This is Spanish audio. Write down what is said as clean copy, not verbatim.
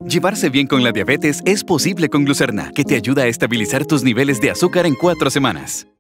Llevarse bien con la diabetes es posible con Glucerna, que te ayuda a estabilizar tus niveles de azúcar en 4 semanas.